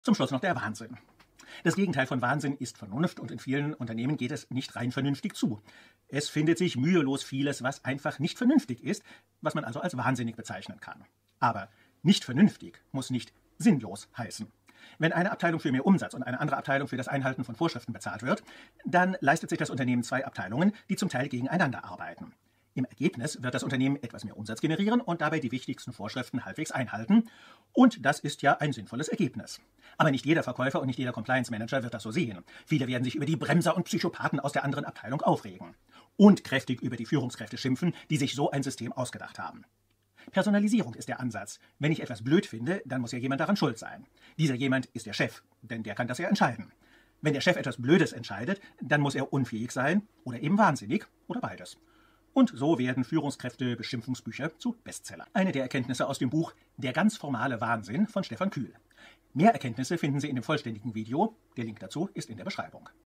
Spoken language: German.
Zum Schluss noch der Wahnsinn. Das Gegenteil von Wahnsinn ist Vernunft und in vielen Unternehmen geht es nicht rein vernünftig zu. Es findet sich mühelos vieles, was einfach nicht vernünftig ist, was man also als wahnsinnig bezeichnen kann. Aber nicht vernünftig muss nicht sinnlos heißen. Wenn eine Abteilung für mehr Umsatz und eine andere Abteilung für das Einhalten von Vorschriften bezahlt wird, dann leistet sich das Unternehmen zwei Abteilungen, die zum Teil gegeneinander arbeiten. Im Ergebnis wird das Unternehmen etwas mehr Umsatz generieren und dabei die wichtigsten Vorschriften halbwegs einhalten. Und das ist ja ein sinnvolles Ergebnis. Aber nicht jeder Verkäufer und nicht jeder Compliance-Manager wird das so sehen. Viele werden sich über die Bremser und Psychopathen aus der anderen Abteilung aufregen. Und kräftig über die Führungskräfte schimpfen, die sich so ein System ausgedacht haben. Personalisierung ist der Ansatz. Wenn ich etwas blöd finde, dann muss ja jemand daran schuld sein. Dieser jemand ist der Chef, denn der kann das ja entscheiden. Wenn der Chef etwas Blödes entscheidet, dann muss er unfähig sein oder eben wahnsinnig oder beides. Und so werden Führungskräfte-Beschimpfungsbücher zu Bestsellern. Eine der Erkenntnisse aus dem Buch Der ganz formale Wahnsinn von Stefan Kühl. Mehr Erkenntnisse finden Sie in dem vollständigen Video. Der Link dazu ist in der Beschreibung.